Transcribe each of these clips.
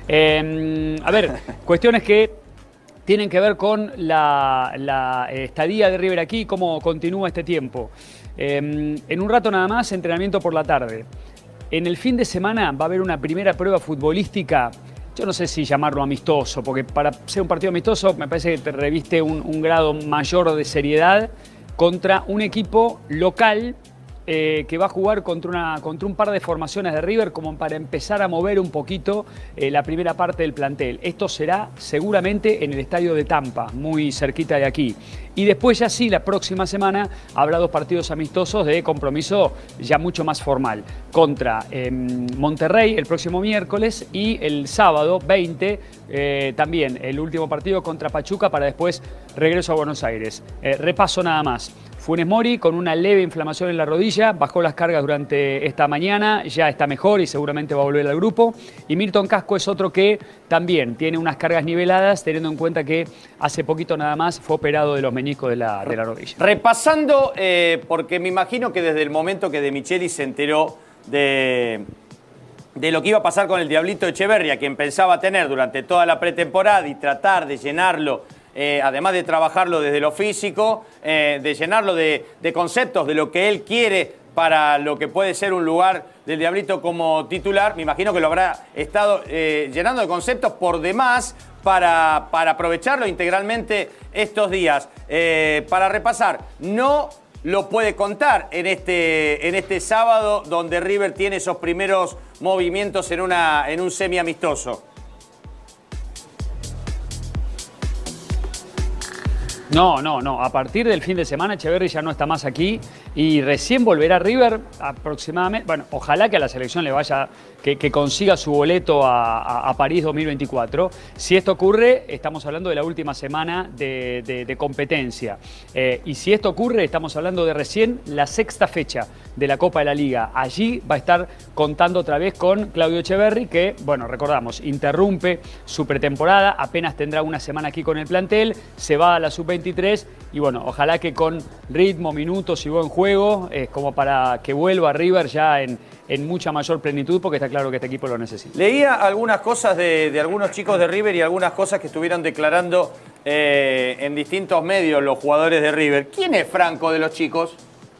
A ver, cuestiones que tienen que ver con la estadía de River aquí, cómo continúa este tiempo. En un rato nada más, entrenamiento por la tarde. En el fin de semana va a haber una primera prueba futbolística. Yo no sé si llamarlo amistoso, porque para ser un partido amistoso me parece que te reviste un grado mayor de seriedad contra un equipo local que va a jugar contra un par de formaciones de River como para empezar a mover un poquito la primera parte del plantel. Esto será seguramente en el estadio de Tampa, muy cerquita de aquí. Y después ya sí, la próxima semana habrá dos partidos amistosos de compromiso ya mucho más formal. Contra Monterrey el próximo miércoles y el sábado 20 también el último partido contra Pachuca para después regreso a Buenos Aires. Repaso nada más. Funes Mori con una leve inflamación en la rodilla, bajó las cargas durante esta mañana, ya está mejor y seguramente va a volver al grupo. Y Milton Casco es otro que también tiene unas cargas niveladas, teniendo en cuenta que hace poquito nada más fue operado de los meniscos de la rodilla. Repasando, porque me imagino que desde el momento que De Michelis se enteró de lo que iba a pasar con el Diablito Echeverri, a quien pensaba tener durante toda la pretemporada y tratar de llenarlo, además de trabajarlo desde lo físico, de llenarlo de conceptos de lo que él quiere para lo que puede ser un lugar del Diablito como titular, me imagino que lo habrá estado llenando de conceptos por demás para aprovecharlo integralmente estos días. Para repasar, no lo puede contar en este sábado donde River tiene esos primeros movimientos en un semiamistoso. No. A partir del fin de semana Echeverri ya no está más aquí y recién volverá a River aproximadamente. Bueno, ojalá que a la selección le vaya, que consiga su boleto a París 2024. Si esto ocurre, estamos hablando de la última semana de competencia. Y si esto ocurre, estamos hablando de recién la sexta fecha de la Copa de la Liga. Allí va a estar contando otra vez con Claudio Echeverri, que, bueno, recordamos, interrumpe su pretemporada, apenas tendrá una semana aquí con el plantel, se va a la sub-23 y, bueno, ojalá que con ritmo, minutos y buen juego, como para que vuelva a River ya en mucha mayor plenitud, porque está claro que este equipo lo necesita. Leía algunas cosas de algunos chicos de River y algunas cosas que estuvieron declarando en distintos medios los jugadores de River. ¿Quién es Franco de los chicos?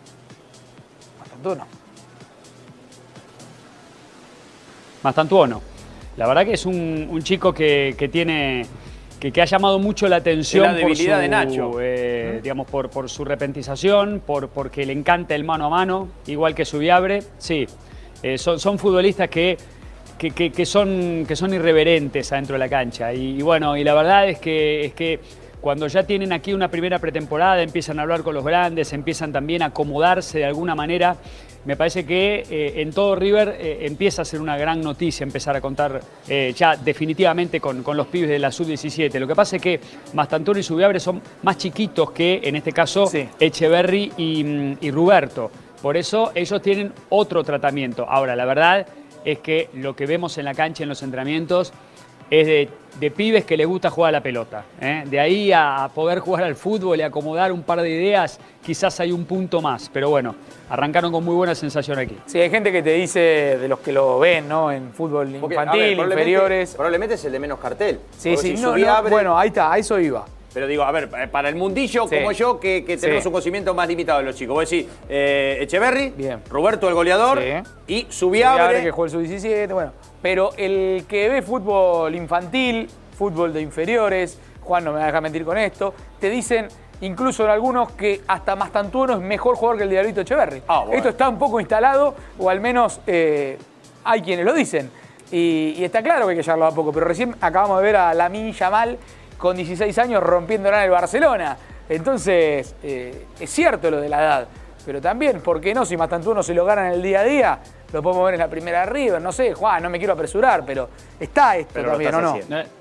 Mastantuono. La verdad que es un chico que tiene... Que ha llamado mucho la atención la debilidad de Nacho. Digamos, por su repentización, porque le encanta el mano a mano, igual que Subiabre. Sí, son futbolistas que son irreverentes adentro de la cancha. Y bueno, y la verdad es que cuando ya tienen aquí una primera pretemporada, empiezan a hablar con los grandes, empiezan también a acomodarse de alguna manera. Me parece que en todo River empieza a ser una gran noticia empezar a contar ya definitivamente con los pibes de la sub-17. Lo que pasa es que Mastantuono y Subiabre son más chiquitos que, en este caso, sí, Echeverri y Ruberto. Por eso ellos tienen otro tratamiento. Ahora, la verdad es que lo que vemos en la cancha, en los entrenamientos, es de pibes que les gusta jugar a la pelota. De ahí a poder jugar al fútbol y acomodar un par de ideas, quizás hay un punto más. Pero bueno, arrancaron con muy buena sensación aquí. Sí, hay gente que te dice, de los que lo ven, ¿no? En fútbol infantil, inferiores. Probablemente es el de menos cartel. Sí, sí, si bueno, ahí está, a eso iba. Pero digo, a ver, para el mundillo como yo, que tenemos un conocimiento más limitado de los chicos. Vos decís, Echeverri, bien, Roberto el goleador, y Subiabre, que jugó el sub-17, bueno. Pero el que ve fútbol infantil, fútbol de inferiores, Juan no me va a dejar mentir con esto, te dicen, incluso en algunos, que hasta Mastantuono es mejor jugador que el Diablito Echeverri. Bueno. Esto está un poco instalado, o al menos hay quienes lo dicen. Y está claro que hay que llevarlo a poco, pero recién acabamos de ver a Lamine Yamal con 16 años rompiéndola en el Barcelona. Entonces, es cierto lo de la edad. Pero también, ¿por qué no? Si Mastantuono se lo gana en el día a día, lo podemos ver en la primera River. No sé, Juan, no me quiero apresurar, pero está esto pero también, ¿o no?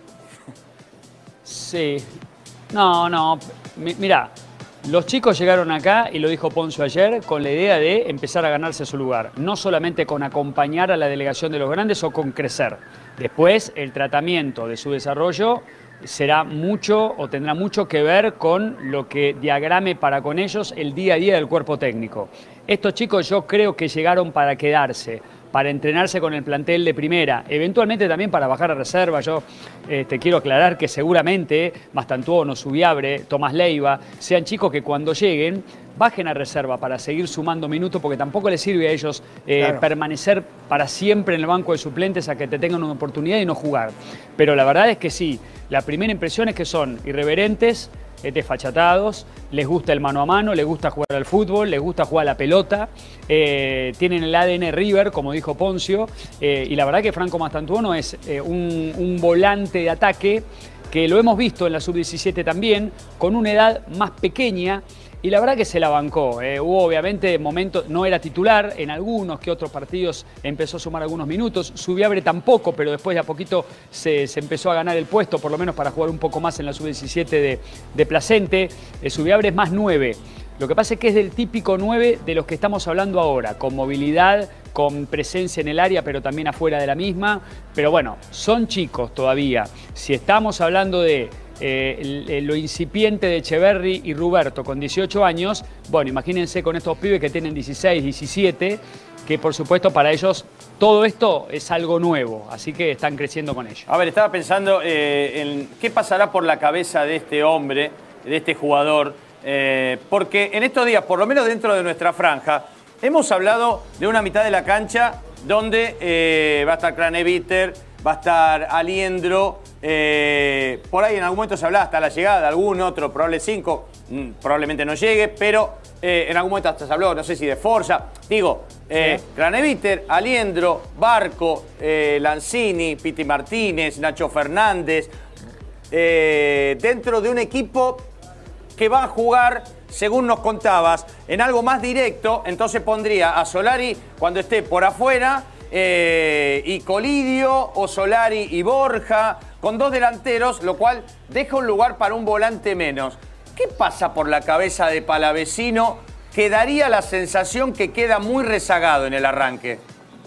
Sí. No. Mirá, los chicos llegaron acá, y lo dijo Poncio ayer, con la idea de empezar a ganarse su lugar. No solamente con acompañar a la delegación de los grandes o con crecer. Después, el tratamiento de su desarrollo será mucho o tendrá mucho que ver con lo que diagrame para con ellos el día a día del cuerpo técnico. Estos chicos yo creo que llegaron para quedarse, para entrenarse con el plantel de primera, eventualmente también para bajar a reserva. Yo quiero aclarar que seguramente Mastantuono, Zubiabre, Tomás Leiva, sean chicos que cuando lleguen bajen a reserva para seguir sumando minutos, porque tampoco les sirve a ellos permanecer para siempre en el banco de suplentes a que te tengan una oportunidad y no jugar. Pero la verdad es que sí, la primera impresión es que son irreverentes, desfachatados, les gusta el mano a mano, les gusta jugar al fútbol, les gusta jugar a la pelota, tienen el ADN River, como dijo Poncio, y la verdad que Franco Mastantuono es un volante de ataque que lo hemos visto en la sub-17 también, con una edad más pequeña, y la verdad que se la bancó. Hubo obviamente momentos, no era titular, en algunos que otros partidos empezó a sumar algunos minutos. Zubiabre tampoco, pero después de a poquito se empezó a ganar el puesto, por lo menos para jugar un poco más en la sub-17 de Placente. Zubiabre es más 9. Lo que pasa es que es del típico 9 de los que estamos hablando ahora, con movilidad, con presencia en el área, pero también afuera de la misma. Pero bueno, son chicos todavía. Si estamos hablando de lo incipiente de Etcheverry y Ruberto con 18 años, bueno, imagínense con estos pibes que tienen 16, 17, que por supuesto para ellos todo esto es algo nuevo, así que están creciendo con ello. A ver, estaba pensando en qué pasará por la cabeza de este hombre, de este jugador, porque en estos días, por lo menos dentro de nuestra franja, hemos hablado de una mitad de la cancha donde va a estar Craneviter, va a estar Aliendro, por ahí en algún momento se hablaba hasta la llegada de algún otro, probable 5, probablemente no llegue, pero en algún momento hasta se habló, no sé si de Forza. Digo, Craneviter, Aliendro, Barco, Lanzini, Piti Martínez, Nacho Fernández, dentro de un equipo que va a jugar, según nos contabas, en algo más directo. Entonces pondría a Solari cuando esté por afuera, y Colidio o Solari y Borja, con 2 delanteros, lo cual deja un lugar para un volante menos. ¿Qué pasa por la cabeza de Palavecino que daría la sensación que queda muy rezagado en el arranque?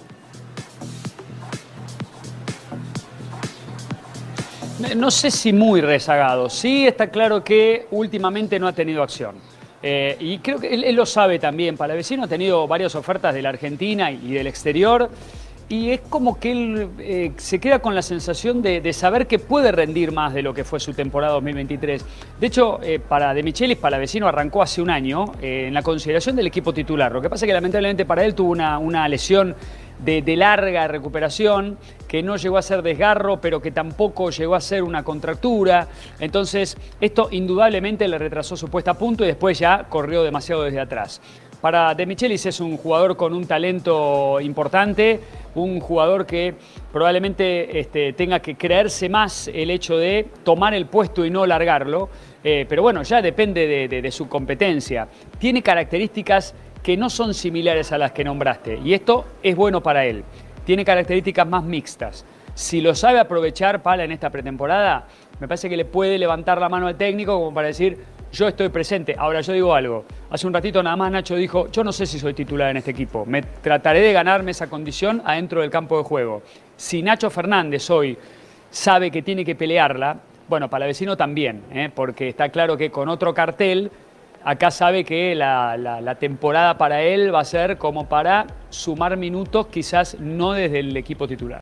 No sé si muy rezagado. Sí está claro que últimamente no ha tenido acción. Y creo que él lo sabe también. Palavecino ha tenido varias ofertas de la Argentina y del exterior. Y es como que él se queda con la sensación de saber que puede rendir más de lo que fue su temporada 2023. De hecho, para De Michelis, Palavecino arrancó hace un año en la consideración del equipo titular. Lo que pasa es que lamentablemente para él tuvo una lesión de larga recuperación, que no llegó a ser desgarro, pero que tampoco llegó a ser una contractura. Entonces, esto indudablemente le retrasó su puesta a punto y después ya corrió demasiado desde atrás. Para De Michelis es un jugador con un talento importante, un jugador que probablemente tenga que creerse más el hecho de tomar el puesto y no largarlo, pero bueno, ya depende de su competencia. Tiene características que no son similares a las que nombraste, y esto es bueno para él. Tiene características más mixtas. Si lo sabe aprovechar Pala en esta pretemporada, me parece que le puede levantar la mano al técnico como para decir: yo estoy presente. Ahora, yo digo algo. Hace un ratito nada más Nacho dijo: yo no sé si soy titular en este equipo. Me trataré de ganarme esa condición adentro del campo de juego. Si Nacho Fernández hoy sabe que tiene que pelearla, bueno, Palavecino también, porque está claro que con otro cartel, acá sabe que la temporada para él va a ser como para sumar minutos, quizás no desde el equipo titular.